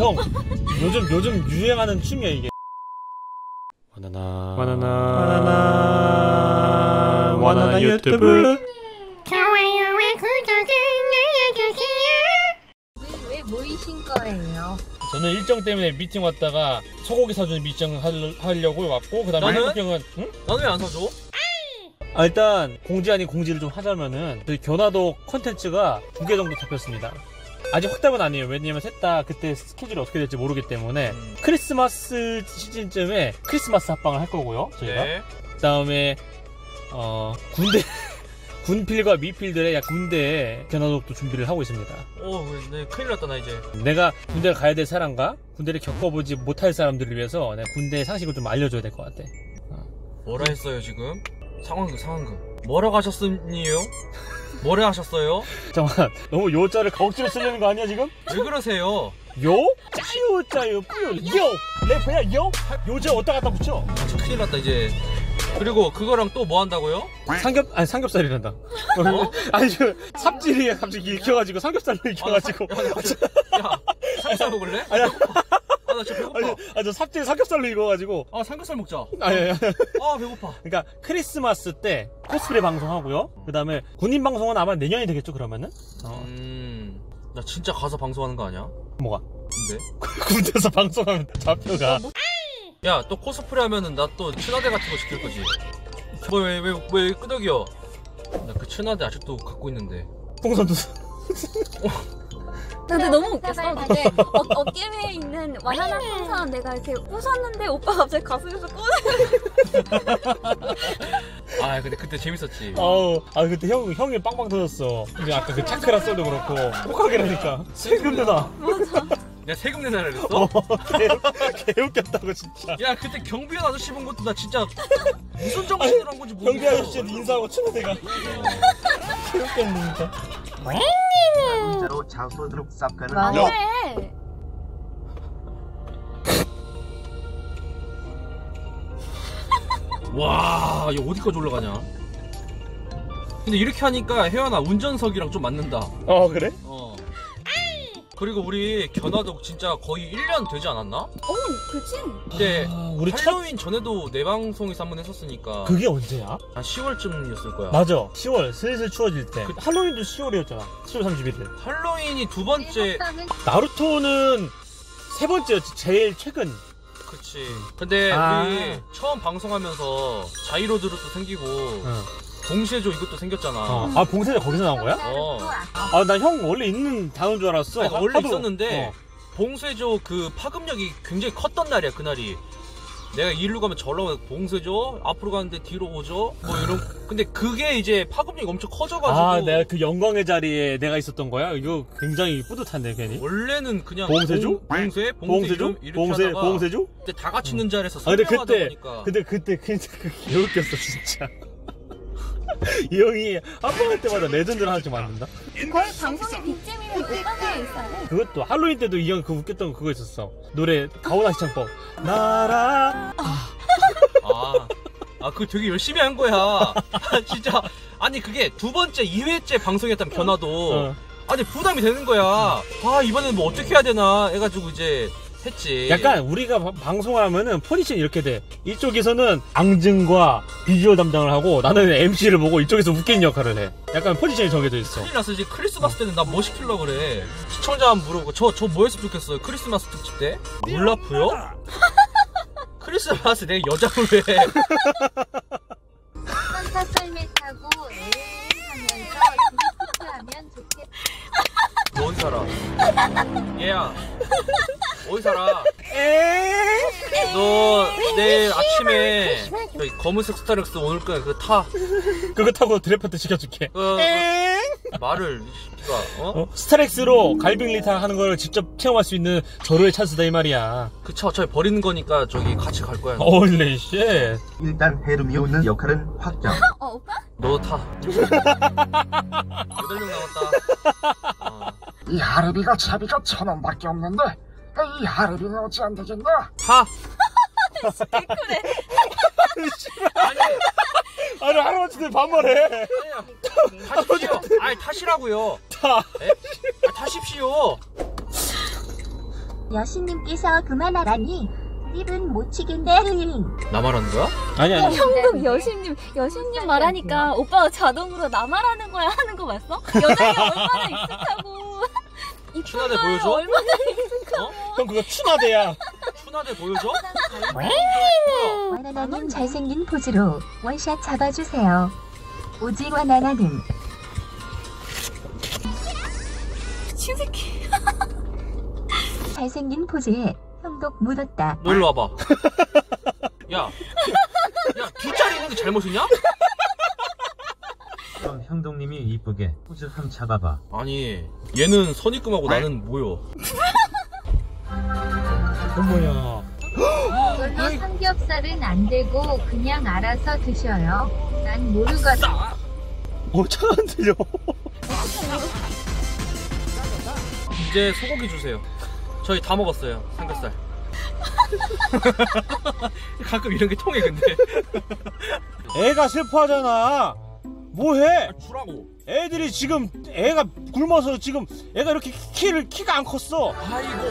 형 요즘 유행하는 춤이야 이게. 바나나 유튜브. 좋아요와 구독을 눌러주세요. 왜 모이신 거예요? 저는 일정 때문에 미팅 왔다가 소고기 사주는 미팅 하려고 왔고, 그 다음에 한국형은 응? 나는 왜 안 사줘? 일단 공지 아닌 공지를 좀 하자면은 저희 견화도 컨텐츠가 2개 정도 잡혔습니다. 아직 확답은 아니에요. 왜냐면 셋 다 그때 스케줄이 어떻게 될지 모르기 때문에 크리스마스 시즌쯤에 크리스마스 합방을 할 거고요, 저희가. 네. 그 다음에 군대 군필과 미필들의 군대 견화도도 준비를 하고 있습니다. 네, 큰일 났다 나 이제. 내가 군대를 가야 될 사람과 군대를 겪어보지 못할 사람들을 위해서 내가 군대 상식을 좀 알려줘야 될 것 같아. 뭐라 했어요 지금? 상황극. 뭐라고 하셨습니요? 뭐라 하셨어요? 잠깐만, 너무 요자를 억지로 쓰려는 거 아니야 지금? 왜 그러세요? 요? 짜요 뿌요 요! 래퍼야 요? 요자 어디다 갖다 붙여? 진짜 큰일 났다 이제. 그리고 그거랑 또 뭐 한다고요? 삼겹살이란다. 아니 삽질이 갑자기 읽혀가지고 삼겹살로 읽혀가지고. 야, 삼겹살 먹을래? 아니야. 나 진짜 배고파. 저 삽질이 삼겹살로 읽어가지고. 삼겹살 먹자. 아니. 배고파. 그러니까 크리스마스 때 코스프레 방송하고요. 그 다음에 군인 방송은 아마 내년이 되겠죠 그러면은? 나 진짜 가서 방송하는 거 아니야? 뭐가? 근데? 군대에서 방송하면 잡혀가. 야, 또 코스프레 하면은 나 또 친화대 같은 거 시킬 거지. 왜 끄덕여? 나 그 친화대 아직도 갖고 있는데. 풍선도. 근데 너무 웃겼어. 근데 어깨 위에 있는 와나나 풍선 내가 이렇게 부쉈는데 오빠 갑자기 가슴에서 꺼내. 근데 그때 재밌었지. 그때 형이 빵빵 터졌어. 근데 아까 그 차크라 썰도 그렇고 혹하게라니까 세금 내놔. 맞아. 내가 세금 내놔라 그랬어? 개 웃겼다고 진짜. 야, 그때 경비원 아저씨 본 것도 나 진짜 무슨 정신으로 한 건지 모르겠어. 경비 아저씨한테 인사하고 친구대가 개 웃겼네 진짜. 문자로 장소들로 쌉가는 맞네. 와, 이거 어디까지 올라가냐? 근데 이렇게 하니까 혜연아 운전석이랑 좀 맞는다. 그래? 그리고 우리 견화도 진짜 거의 1년 되지 않았나? 그치? 근데 우리 할로윈 전에도 내 방송에서 한번 했었으니까 그게 언제야? 한 10월쯤이었을 거야. 맞아, 10월 슬슬 추워질 때. 할로윈도 10월이었잖아. 10월 31일. 할로윈이 두 번째. 나루토는 세 번째였지. 제일 최근. 그치. 근데 우리 처음 방송하면서 자이로드도 생기고 봉쇄조 이것도 생겼잖아. 봉쇄자 거기서 나온 거야? 나 형 원래 있는 단어인 줄 알았어. 원래 있었는데 봉쇄조 그 파급력이 굉장히 컸던 날이야 그날이. 내가 이리로 가면 절로 가면 봉쇄조, 앞으로 가는데 뒤로 오죠, 뭐 이런. 근데 그게 이제 파급력이 엄청 커져가지고. 내가 그 영광의 자리에 내가 있었던 거야? 이거 굉장히 뿌듯한데 괜히. 원래는 그냥 봉쇄조? 봉쇄조? 이렇게 하다가 봉쇄조? 그때 다 같이 있는 자리에서 근데 설명하다 보니까. 그때 개 웃겼어 진짜. 이 형이 한번 할 때마다 레전드를 하나씩 만든다. 거의 방송의 빅잼이면 오빠가 있어요. 그것도 할로윈 때도 이 형 그 웃겼던 거 그거 있었어. 노래 가오나 시창법. 나라. 그거 되게 열심히 한 거야. 진짜. 아니 그게 두 번째 2회째 방송했던 변화도 아니 부담이 되는 거야. 이번에는 뭐 어떻게 해야 되나 해가지고 이제 했지. 약간 우리가 방송하면은 포지션이 이렇게 돼. 이쪽에서는 앙증과 비주얼 담당을 하고 나는 MC를 보고 이쪽에서 웃기는 역할을 해. 약간 포지션이 정해져 있어. 큰일 났어. 이제 크리스마스 때는 나 뭐 시키려고 그래. 시청자 한번 물어보고 저 뭐 했으면 좋겠어요 크리스마스 특집 때? 물라프요? 크리스마스 내가 여자로 해. 산타 썰매 타고 하면서 하면 좋겠다. 너 어디 살아? 얘야 어디 살아? 너 내일 아침에 저기 검은색 스타렉스 오늘 거야. 그거 타. 그거 타고 드래프트 시켜줄게. 말을 시키가. 스타렉스로 갈빙리타 하는 걸 직접 체험할 수 있는 절호의 찬스다 이 말이야. 그 차 어차피 버리는 거니까 저기 같이 갈 거야. 홀리 쉣. 일단 헤르미온의 역할은 확정. 오빠? 너 타. 8명 남았다. 이 하르비가 차비가 1,000원밖에 없는데 이 하르비는 어찌 안 되겠나? 타. 그래. 아니 할아버지들 반말해. 타십시오. 타시라고요. 타. 타십시오. 여신님께서 그만하라니 입은 못 치겠네. 나 말하는 거야? 아니 아니. 형국 여신님 말하니까 오빠가 자동으로 나 말하는 거야 하는 거 봤어? 여자가 얼마나 익숙하고 추나대 보여줘? 얼마나 익숙하고 형 그거 추나대야. 추나대 보여줘? 와나나님 잘생긴 포즈로 원샷 잡아주세요. 오직 와나나님. 미친 새끼. 잘생긴 포즈에 형독 묻었다. 너 일로 와봐. 야, 두 자리 있는 게 잘못이냐? 그럼 형동님이 이쁘게 포즈 함 잡아봐. 아니, 얘는 선입금하고 나는 뭐요? 어머야. 이걸로 삼겹살은 안 되고 그냥 알아서 드셔요. 난 모르거든. 잘 안 들려. 이제 소고기 주세요. 저희 다 먹었어요, 삼겹살. 가끔 이런 게 통해, 근데. 애가 슬퍼하잖아. 뭐해? 주라고. 애들이 지금 애가 굶어서 지금 애가 이렇게 키가 안 컸어. 아이고,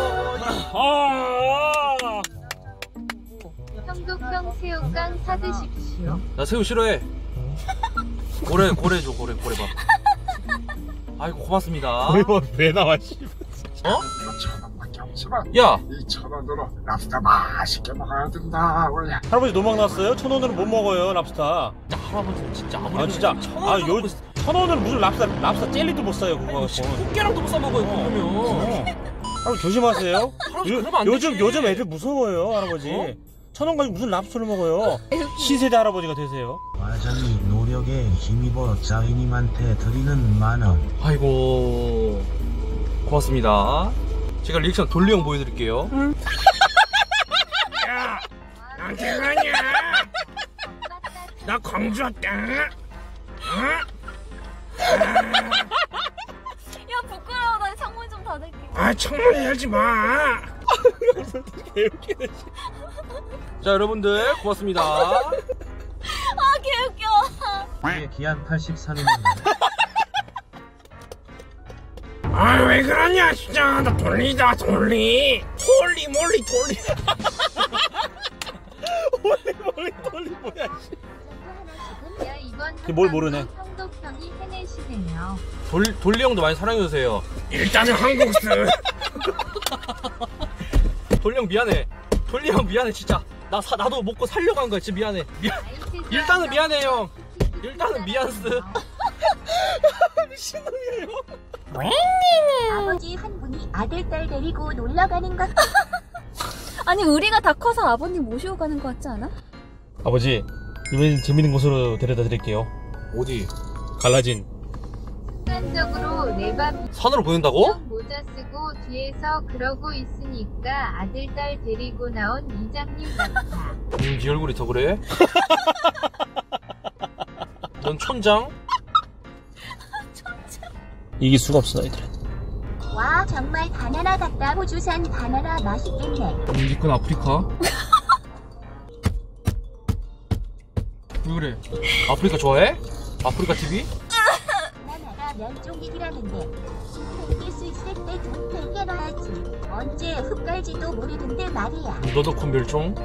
형독형 새우깡 사드십시오. 나 새우 싫어해. 고래 줘, 고래밥. 아이고, 고맙습니다. 왜 나와? 씨. 어? 1,000원밖에 없지만 야, 2,000원으로 랍스터 맛있게 먹어야 된다. 원래 할아버지 노막 났어요? 1,000원으로 못 먹어요 랍스타. 진짜 할아버지 진짜 아무리 아 진짜. 아 요 1,000원으로 무슨 랍스타 젤리도 못 사요 그거. 꽃게랑도 못 싸먹어요, 그러면. 할아버지 조심하세요. 할아버지 그러면 안 되지. 요즘 애들 무서워요 할아버지. 어? 1,000원 가지고 무슨 랍스터를 먹어요? 신세대 할아버지가 되세요. 와장이 노력에 힘입어 자이님한테 드리는 만원. 아이고, 고맙습니다. 제가 리액션 돌리형 보여드릴게요. 나한테 가냐? 나 광주 왔다. 야 부끄러워. 나 창문 좀 닫을게. 아 창문 열지 마. 개웃기네. 자, 여러분들 고맙습니다. 아 개웃겨. 이게 기한 83일입니다. 아 왜 그러냐 진짜. 나 돌리다 돌리. 몰리. 돌리 뭐야? 야 이번 뭘 모르네. 형독형이 해내시네요. 돌리형도 많이 사랑해주세요. 일단은 한국스. 돌리형 미안해. 돌리형 미안해, 진짜. 나도 먹고 살려고 한 거야, 진짜 미안해. 일단은 미안해, 형. 일단은 미안스. 미친놈이에요. 아버지 한 분이 아들 딸 데리고 놀러 가는 것. 아니 우리가 다 커서 아버님 모시고 가는 거 같지 않아? 아버지 이번엔 재밌는 곳으로 데려다 드릴게요. 어디? 갈라진. 순간적으로 내밥 산으로 보낸다고? 모자 쓰고 뒤에서 그러고 있으니까 아들 딸 데리고 나온 이장님 같아. 네 얼굴이 더 그래? 넌 촌장? 이길 수가 없어 너희들은. 와 정말 바나나 같다. 호주산 바나나 맛있겠네. 이건 아프리카? 왜 그래? 아프리카 좋아해? 아프리카 TV? 바나나가 면종이라는데 땡길 수 있을 때 좀 땡겨놔야지. 언제 흙갈지도 모르는데 말이야. 너도 콘 멸종?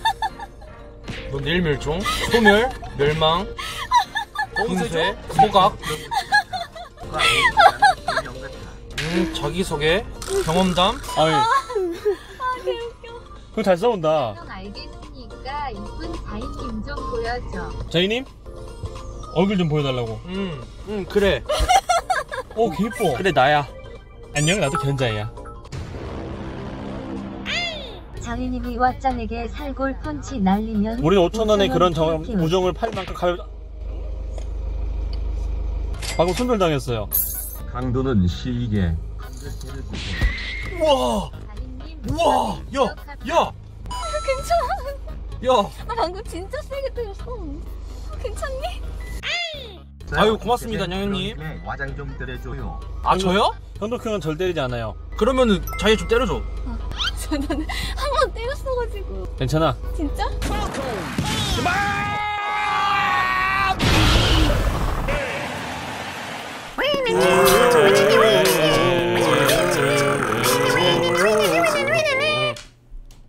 너 내일 멸종? 소멸? 멸망? 분쇄? 소각? 자기소개? 경험담? 아이. 그거 잘 싸운다. 형 알겠으니까 이쁜 자인님 좀 보여줘. 저희님 얼굴 좀 보여달라고. 그래. 개 예뻐. 그래, 나야. 안녕 나도 견자야. 장인님이 왓짱에게 살골 펀치 날리면 우리는 5,000원에 그런 키워키. 우정을 팔 만큼 방금 손절 당했어요. 강도는 시이게. 우와! 자인님 우와! 야! 괜찮아. 야! 나 방금 진짜 세게 때렸어. 괜찮니? 아유, 고맙습니다, 냥형님. 와장 좀 때려줘요. 아, 저요? 현덕형은 절 때리지 않아요. 그러면은 자기 좀 때려줘. 나는 한 번 때렸어가지고. 괜찮아. 진짜?